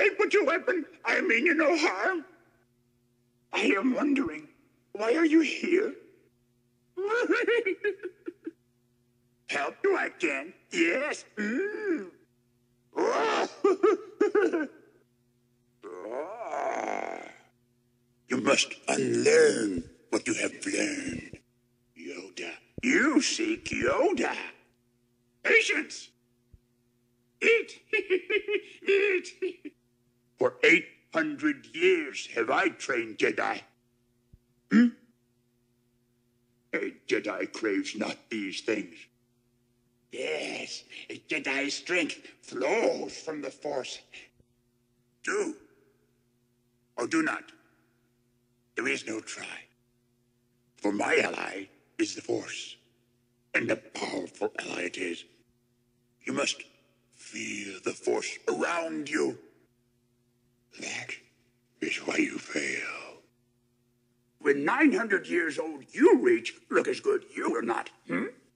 I put your weapon, I mean you no harm. I am wondering, why are you here? Help you I can, yes. You must unlearn what you have learned. Yoda. You seek Yoda. Patience. Eat. Eat. For 800 years have I trained Jedi. A Jedi craves not these things. Yes, a Jedi's strength flows from the Force. Do or do not. There is no try. For my ally is the Force, and a powerful ally it is. You must feel the Force around you. That is why you fail. When 900 years old you reach, look as good you will not,